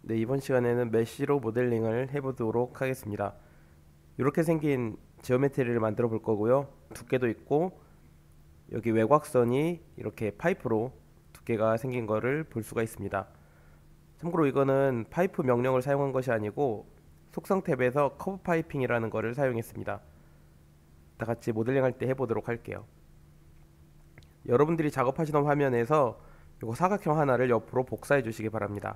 네, 이번 시간에는 메쉬로 모델링을 해보도록 하겠습니다. 이렇게 생긴 지오메트리를 만들어 볼 거고요. 두께도 있고 여기 외곽선이 이렇게 파이프로 두께가 생긴 거를 볼 수가 있습니다. 참고로 이거는 파이프 명령을 사용한 것이 아니고 속성 탭에서 커브 파이핑이라는 거를 사용했습니다. 다 같이 모델링 할 때 해보도록 할게요. 여러분들이 작업하시던 화면에서 이거 사각형 하나를 옆으로 복사해 주시기 바랍니다.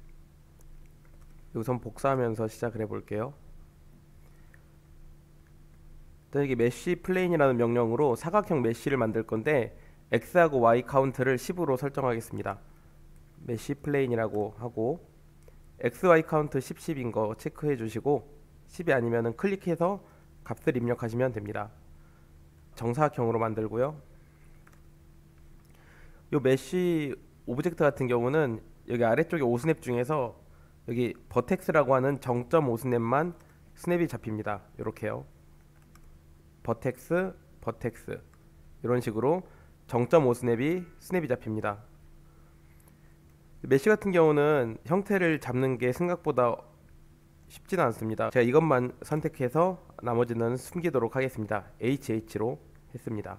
우선 복사하면서 시작을 해볼게요. 여기 메쉬 플레인이라는 명령으로 사각형 메쉬를 만들 건데 X하고 Y 카운트를 10으로 설정하겠습니다. 메쉬 플레인이라고 하고 XY 카운트 10, 10인 거 체크해 주시고 10이 아니면 클릭해서 값을 입력하시면 됩니다. 정사각형으로 만들고요. 이 메쉬 오브젝트 같은 경우는 여기 아래쪽에 5스냅 중에서 여기 버텍스라고 하는 0.5스냅만 스냅이 잡힙니다. 이렇게요. 버텍스, 버텍스 이런 식으로 0.5스냅이 스냅이 잡힙니다. 메쉬 같은 경우는 형태를 잡는 게 생각보다 쉽지는 않습니다. 제가 이것만 선택해서 나머지는 숨기도록 하겠습니다. HH로 했습니다.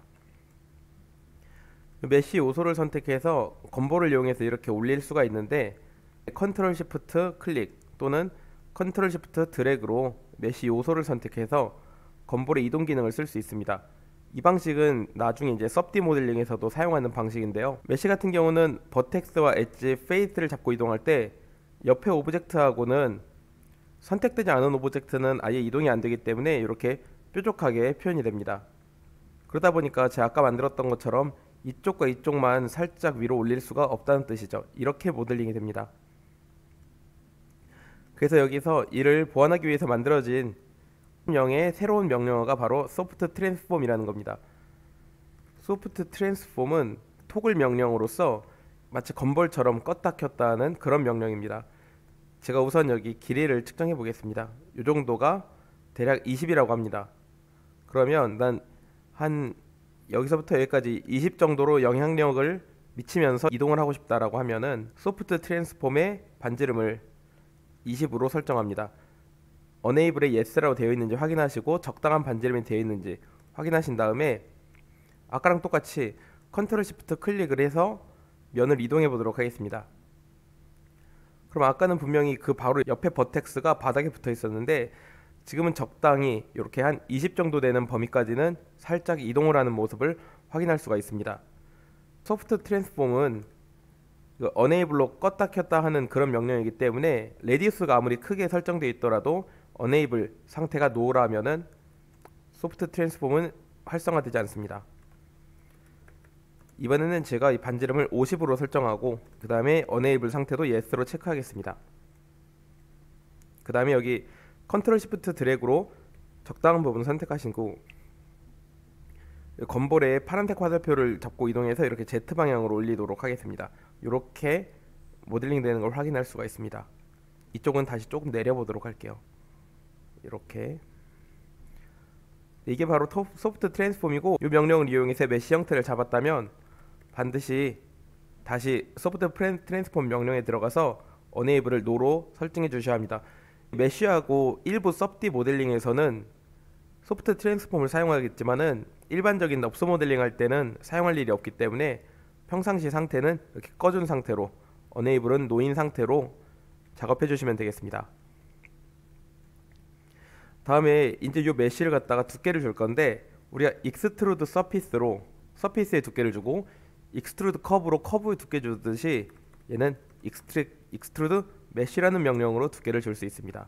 메쉬 요소를 선택해서 건보를 이용해서 이렇게 올릴 수가 있는데 컨트롤 시프트 클릭 또는 컨트롤 시프트 드래그로 메쉬 요소를 선택해서 건볼의 이동 기능을 쓸 수 있습니다. 이 방식은 나중에 이제 섭디 모델링에서도 사용하는 방식인데요. 메쉬 같은 경우는 버텍스와 엣지, 페이스를 잡고 이동할 때 옆에 오브젝트하고는 선택되지 않은 오브젝트는 아예 이동이 안 되기 때문에 이렇게 뾰족하게 표현이 됩니다. 그러다 보니까 제가 아까 만들었던 것처럼 이쪽과 이쪽만 살짝 위로 올릴 수가 없다는 뜻이죠. 이렇게 모델링이 됩니다. 그래서 여기서 이를 보완하기 위해서 만들어진 명의 새로운 명령어가 바로 소프트 트랜스폼이라는 겁니다. 소프트 트랜스폼은 토글 명령으로서 마치 건볼처럼 껐다 켰다 하는 그런 명령입니다. 제가 우선 여기 길이를 측정해 보겠습니다. 이 정도가 대략 20이라고 합니다. 그러면 난 한 여기서부터 여기까지 20 정도로 영향력을 미치면서 이동을 하고 싶다라고 하면은 소프트 트랜스폼의 반지름을 20으로 설정합니다. 어네이블에 yes라고 되어 있는지 확인하시고 적당한 반지름이 되어 있는지 확인하신 다음에 아까랑 똑같이 컨트롤 시프트 클릭을 해서 면을 이동해 보도록 하겠습니다. 그럼 아까는 분명히 그 바로 옆에 버텍스가 바닥에 붙어 있었는데 지금은 적당히 이렇게 한 20 정도 되는 범위까지는 살짝 이동을 하는 모습을 확인할 수가 있습니다. 소프트 트랜스폼은 어네이블로 껐다 켰다 하는 그런 명령이기 때문에 레디우스가 아무리 크게 설정되어 있더라도 어네이블 상태가 노라면은 소프트 트랜스폼은 활성화되지 않습니다. 이번에는 제가 이 반지름을 50으로 설정하고 그 다음에 어네이블 상태도 yes로 체크하겠습니다. 그 다음에 여기 컨트롤 시프트 드래그로 적당한 부분을 선택하시고 건볼에 파란색 화살표를 잡고 이동해서 이렇게 Z 방향으로 올리도록 하겠습니다. 이렇게 모델링 되는 걸 확인할 수가 있습니다. 이쪽은 다시 조금 내려보도록 할게요. 이렇게 이게 바로 소프트 트랜스폼이고 이 명령을 이용해서 메쉬 형태를 잡았다면 반드시 다시 소프트 트랜스폼 명령에 들어가서 어네이블을 노로 설정해 주셔야 합니다. 메쉬하고 일부 섭디 모델링에서는 소프트 트랜스폼을 사용하겠지만은 일반적인 넙스 모델링 할 때는 사용할 일이 없기 때문에 평상시 상태는 이렇게 꺼준 상태로 어네이블은 노인 상태로 작업해 주시면 되겠습니다. 다음에 이제 이 메쉬를 갖다가 두께를 줄 건데 우리가 익스트루드 서피스로 서피스의 두께를 주고 익스트루드 커브로 커브의 두께 주듯이 얘는 익스트루드 메쉬라는 명령으로 두께를 줄 수 있습니다.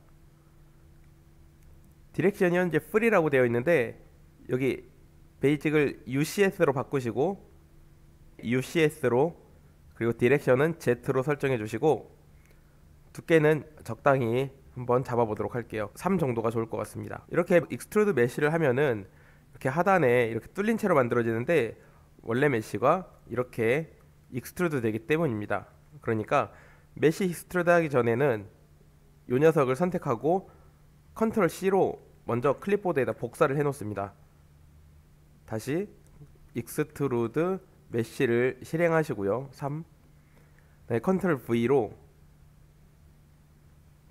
디렉션이 현재 프리라고 되어 있는데 여기 베이직을 UCS로 바꾸시고 UCS로 그리고 디렉션은 Z로 설정해 주시고 두께는 적당히 한번 잡아보도록 할게요. 3 정도가 좋을 것 같습니다. 이렇게 익스트루드 메쉬를 하면은 이렇게 하단에 이렇게 뚫린 채로 만들어지는데 원래 메쉬가 이렇게 익스트루드 되기 때문입니다. 그러니까 메쉬 익스트루드 하기 전에는 이 녀석을 선택하고 컨트롤 C로 먼저 클립보드에다 복사를 해 놓습니다. 다시 익스트루드 메쉬를 실행하시고요. 3 네, 컨트롤 V로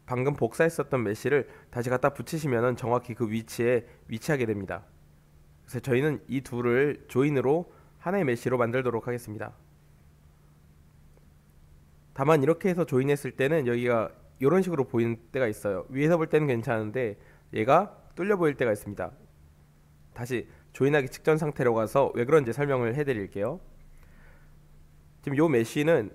방금 복사했었던 메쉬를 다시 갖다 붙이시면 정확히 그 위치에 위치하게 됩니다. 그래서 저희는 이 둘을 조인으로 하나의 메쉬로 만들도록 하겠습니다. 다만 이렇게 해서 조인했을 때는 여기가 이런 식으로 보이는 때가 있어요. 위에서 볼 때는 괜찮은데 얘가 뚫려 보일 때가 있습니다. 다시 조인하기 직전 상태로 가서 왜 그런지 설명을 해드릴게요. 지금 요 메쉬는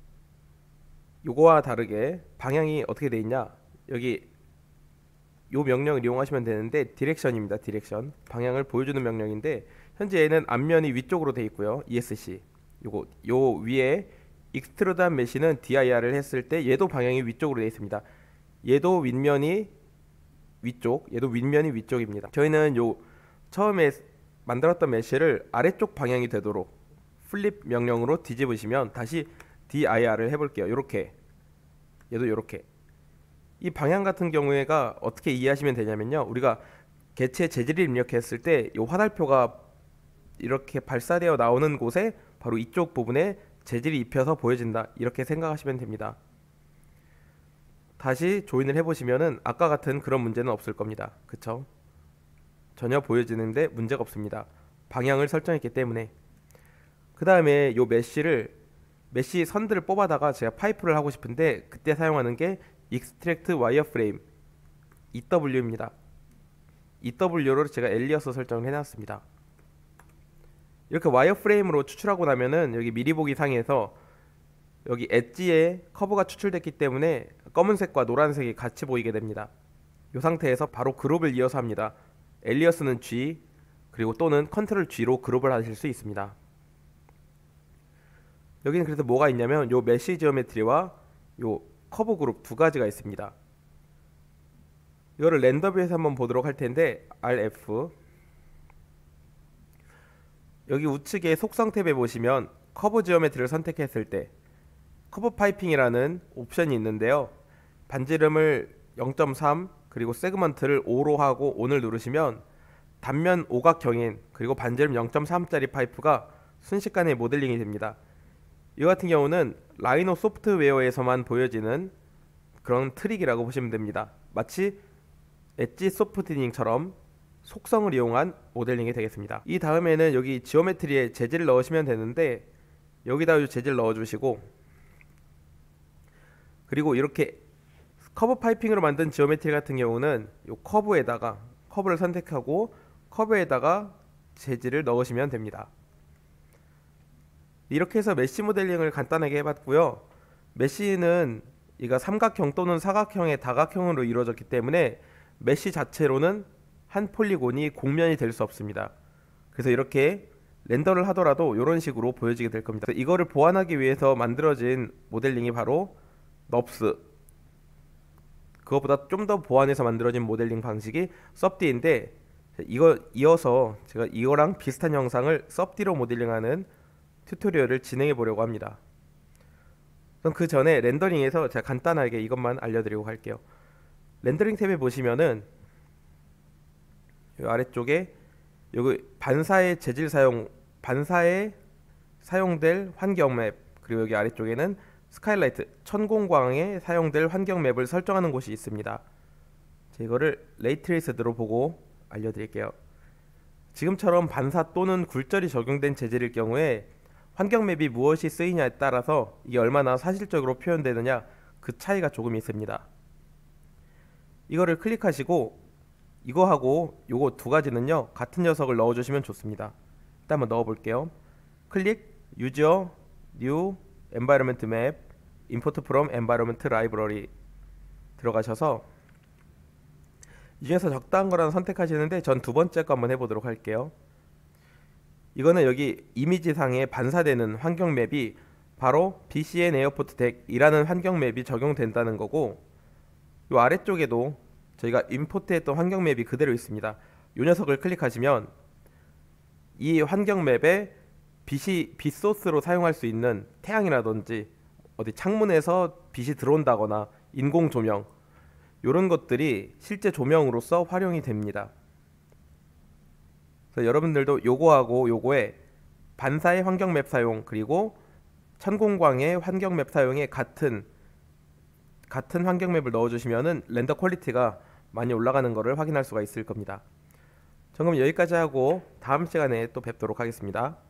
요거와 다르게 방향이 어떻게 돼 있냐, 여기 요 명령을 이용하시면 되는데 디렉션입니다. 디렉션, 방향을 보여주는 명령인데 현재 얘는 앞면이 위쪽으로 돼 있고요. ESC 요거 요 위에 익스트루드한 메쉬는 DIR을 했을 때 얘도 방향이 위쪽으로 돼 있습니다. 얘도 윗면이 위쪽, 얘도 윗면이 위쪽입니다. 저희는 요 처음에 만들었던 메쉬를 아래쪽 방향이 되도록 플립 명령으로 뒤집으시면 다시 DIR을 해볼게요. 요렇게, 얘도 요렇게. 이 방향 같은 경우에가 어떻게 이해하시면 되냐면요, 우리가 개체 재질을 입력했을 때 이 화살표가 이렇게 발사되어 나오는 곳에 바로 이쪽 부분에 재질이 입혀서 보여진다, 이렇게 생각하시면 됩니다. 다시 조인을 해보시면은 아까 같은 그런 문제는 없을 겁니다. 그쵸? 전혀 보여지는데 문제가 없습니다. 방향을 설정했기 때문에. 그 다음에 요 메쉬 선들을 뽑아다가 제가 파이프를 하고 싶은데 그때 사용하는 게 Extract Wireframe EW입니다. EW로 제가 엘리어스 설정을 해놨습니다. 이렇게 와이어프레임으로 추출하고 나면은 여기 미리 보기 상에서 여기 엣지에 커브가 추출됐기 때문에 검은색과 노란색이 같이 보이게 됩니다. 이 상태에서 바로 그룹을 이어서 합니다. 엘리어스는 G 그리고 또는 컨트롤 G로 그룹을 하실 수 있습니다. 여기는 그래서 뭐가 있냐면 요 메쉬 지오메트리와 요 커브 그룹 두 가지가 있습니다. 이거를 렌더뷰에서 한번 보도록 할 텐데 RF, 여기 우측에 속성 탭에 보시면 커브 지오메트리를 선택했을 때 커브 파이핑이라는 옵션이 있는데요, 반지름을 0.3 그리고 세그먼트를 5로 하고 ON을 누르시면 단면 오각형인 그리고 반지름 0.3짜리 파이프가 순식간에 모델링이 됩니다. 이 같은 경우는 라이노 소프트웨어에서만 보여지는 그런 트릭이라고 보시면 됩니다. 마치 엣지 소프트닝처럼 속성을 이용한 모델링이 되겠습니다. 이 다음에는 여기 지오메트리에 재질을 넣으시면 되는데 여기다 재질 넣어주시고, 그리고 이렇게 커브 파이핑으로 만든 지오메트리 같은 경우는 이 커브를 선택하고 커브에다가 재질을 넣으시면 됩니다. 이렇게 해서 메쉬 모델링을 간단하게 해봤고요. 메쉬는 이가 삼각형 또는 사각형의 다각형으로 이루어졌기 때문에 메쉬 자체로는 한 폴리곤이 공면이 될 수 없습니다. 그래서 이렇게 렌더를 하더라도 이런 식으로 보여지게 될 겁니다. 이거를 보완하기 위해서 만들어진 모델링이 바로 넙스, 그것보다 좀 더 보완해서 만들어진 모델링 방식이 섭디인데, 이거 이어서 제가 이거랑 비슷한 영상을 섭디로 모델링하는 튜토리얼을 진행해 보려고 합니다. 그럼 그 전에 렌더링에서 제가 간단하게 이것만 알려드리고 갈게요. 렌더링 탭에 보시면은 이 아래쪽에 여기 반사의 재질 사용, 반사에 사용될 환경 맵, 그리고 여기 아래쪽에는 스카일라이트, 천공광에 사용될 환경 맵을 설정하는 곳이 있습니다. 이거를 레이트레이스드로 보고 알려드릴게요. 지금처럼 반사 또는 굴절이 적용된 재질일 경우에 환경 맵이 무엇이 쓰이냐에 따라서 이게 얼마나 사실적으로 표현되느냐, 그 차이가 조금 있습니다. 이거를 클릭하시고 이거하고 요거 두 가지는요 같은 녀석을 넣어주시면 좋습니다. 일단 한번 넣어볼게요. 클릭, 유저, 뉴, environment map, import from environment library 들어가셔서 이 중에서 적당한 거라는 선택하시는데 전 두 번째 거 한번 해보도록 할게요. 이거는 여기 이미지상에 반사되는 환경 맵이 바로 BCN 에어포트 덱이라는 환경 맵이 적용된다는 거고, 이 아래쪽에도 저희가 임포트했던 환경 맵이 그대로 있습니다. 이 녀석을 클릭하시면 이 환경 맵에 빛 소스로 사용할 수 있는 태양이라든지 어디 창문에서 빛이 들어온다거나 인공 조명, 이런 것들이 실제 조명으로서 활용이 됩니다. 그래서 여러분들도 요거하고 요거에 반사의 환경 맵 사용 그리고 천공광의 환경 맵 사용에 같은 같은 환경 맵을 넣어주시면은 렌더 퀄리티가 많이 올라가는 것을 확인할 수가 있을 겁니다. 점검 여기까지 하고 다음 시간에 또 뵙도록 하겠습니다.